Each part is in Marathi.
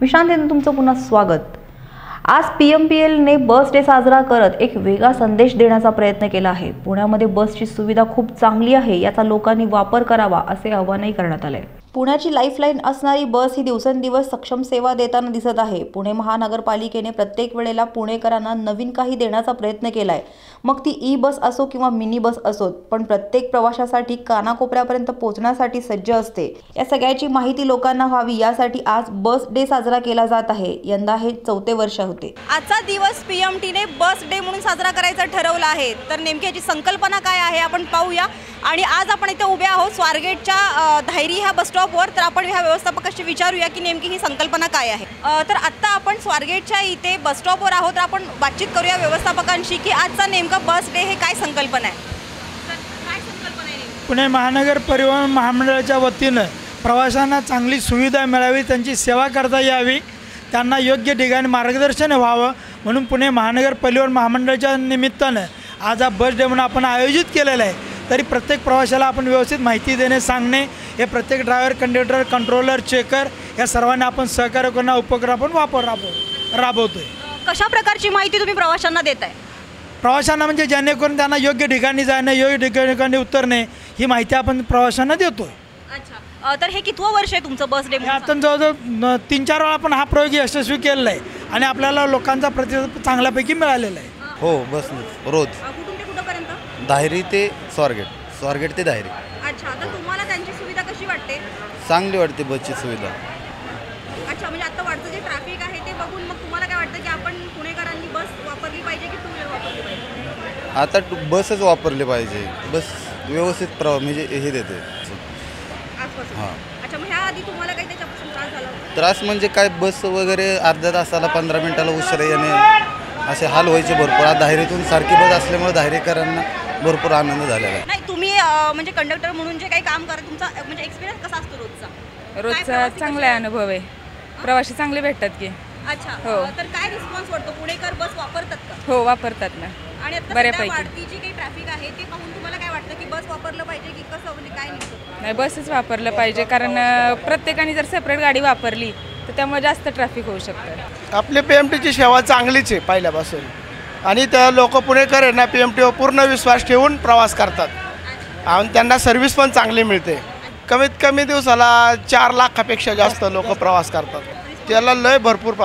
मी शांतीने तुमचं पुन्हा स्वागत। आज PMPL ने बस डे साजरा करत एक वेगळा संदेश देण्याचा प्रयत्न केला आहे। पुण्यामध्ये बसची सुविधा खूप चांगली आहे, याचा लोकांनी वापर करावा असे आवाहनही करण्यात आले। पुण्याची लाईफलाईन असणारी बस ही दिवसेंदिवस सक्षम सेवा देताना दिसत आहे। पुणे महानगरपालिकेने प्रत्येक वेळेला पुणेकरांना नवीन काही देण्याचा प्रयत्न केलाय, मग ती ई बस असो किंवा मिनी बस असो, पण प्रत्येक प्रवाशासाठी कानाकोपऱ्यापर्यंत पोहोचण्यासाठी सज्ज असते। या सगळ्याची माहिती लोकांना व्हावी यासाठी आज बस डे साजरा केला जात आहे। यंदा हे 4थे वर्ष होते। आजचा दिवस PMT ने बस डे म्हणून साजरा करायचा ठरवला आहे। तर नेमकी याची संकल्पना काय आहे आपण पाहूया। आणि आज आपण इथे उभे आहोत स्वारगेटच्या धायरी ह्या बस स्टॉपवर। तर आपण ह्या व्यवस्थापकाशी विचारूया की नेमकी ही संकल्पना काय आहे। तर आत्ता आपण स्वारगेटच्या इथे बस स्टॉपवर आहोत। तर आपण बातचीत करूया व्यवस्थापकांशी की आजचा नेमका बस डे हे काय संकल्पना आहे। काय संकल्पना आहे? पुणे महानगर परिवहन महामंडळाच्या वतीनं प्रवाशांना चांगली सुविधा मिळावी, त्यांची सेवा करता यावी, त्यांना योग्य ठिकाणी मार्गदर्शन व्हावं म्हणून पुणे महानगर परिवहन महामंडळाच्या निमित्तानं आज हा बस डे म्हणून आपण आयोजित केलेला आहे। तरी प्रत्येक प्रवाशाला आपण व्यवस्थित माहिती देणे, सांगणे, हे प्रत्येक ड्रायव्हर, कंडक्टर, कंट्रोलर, चेकर या सर्वांना आपण सहकार्य करणं उपक्रम आपण राबवतोय। कशा प्रकारची माहिती तुम्ही प्रवाशांना देताय? प्रवाशांना म्हणजे जेणेकरून त्यांना योग्य ठिकाणी जाणे, योग्य ठिकाणी उतरणे ही माहिती आपण प्रवाशांना देतोय। अच्छा, तर हे कितवं वर्ष आहे तुमचं बस डे? आता जवळजवळ 3-4 वेळा आपण हा प्रयोग यशस्वी केलेला आहे आणि आपल्याला लोकांचा प्रतिसाद चांगल्यापैकी मिळालेला आहे। हो, बस रोज कुठून ते कुठपर्यंत? दाहेरी ते स्वारगेट, स्वारगेट ते दाहेरी। अच्छा, तर तुम्हाला त्यांची सुविधा कशी वाटते? चांगली वाटते बसची सुविधा। अच्छा, म्हणजे आता वाढतं जे ट्रॅफिक आहे ते बघून मग तुम्हाला काय वाटतं की आपण पुणेकरांनी बस वापरली पाहिजे की टू व्हीलर वापरली पाहिजे? आता बसच वापरली पाहिजे, बस व्यवस्थित म्हणजे हे देते आजपासून। हां। अच्छा, मग ह्या आधी तुम्हाला काही त्याच्यापासून त्रास झाला होता? त्रास म्हणजे काय, बस वगैरे अर्ध्या तासाला 15 मिनिटाला उशिरा येणे असे हाल व्हायचे भरपूर। आज दाहेरीतून सारखी बस असल्यामुळे दाहेरीकरांना भरपूर आनंद झालेला आहे। नाही, तुम्ही म्हणजे कंडक्टर म्हणून जे काही काम करत तुमचा म्हणजे एक्सपिरियन्स कसा असतो रोजचा? रोजचा चांगला अनुभव आहे, प्रवासी चांगले भेटतात की। अच्छा, हो। तर काय रिस्पॉन्स वाटतो? पुणेकर बस वापरतात का? हो, वापरतात ना। आणि आता बऱ्यापैकी वाढती जी काही ट्रॅफिक आहे ते पाहून तुम्हाला काय वाटतं की बस वापरलं पाहिजे की कसं, म्हणजे काय नाही? नाही, बसच वापरलं पाहिजे, कारण प्रत्येकाने जर सेपरेट गाडी वापरली तर त्यामुळे जास्त ट्रॅफिक होऊ शकतं। आपली PMTची सेवा चांगलीच आहे पहिल्यापासून, आणि त्या लोक पुणेकर आहे ना PMTवर पूर्ण विश्वास ठेवून प्रवास करतात आणि त्यांना सर्व्हिस पण चांगली मिळते। कमीत कमी दिवसाला 4 लाखापेक्षा जास्त लोक प्रवास करतात। त्याला लय भरपूर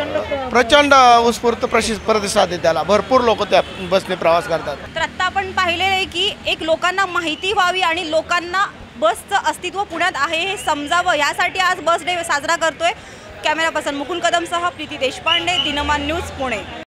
प्रचंड उत्स्फूर्त प्रतिसाद आहे, त्याला भरपूर लोक त्या बसने प्रवास करतात। तर आत्ता आपण पाहिलेलं आहे की एक लोकांना माहिती व्हावी आणि लोकांना बसचं अस्तित्व पुण्यात आहे हे समजावं, यासाठी आज बस डे साजरा करतोय। कॅमेरा पर्सन मुकुंद कदमसह प्रीती देशपांडे, दिनमान न्यूज, पुणे।